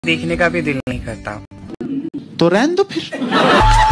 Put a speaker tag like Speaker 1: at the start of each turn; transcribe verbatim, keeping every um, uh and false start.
Speaker 1: देखने का भी दिल नहीं करता।
Speaker 2: तो रहने दो फिर।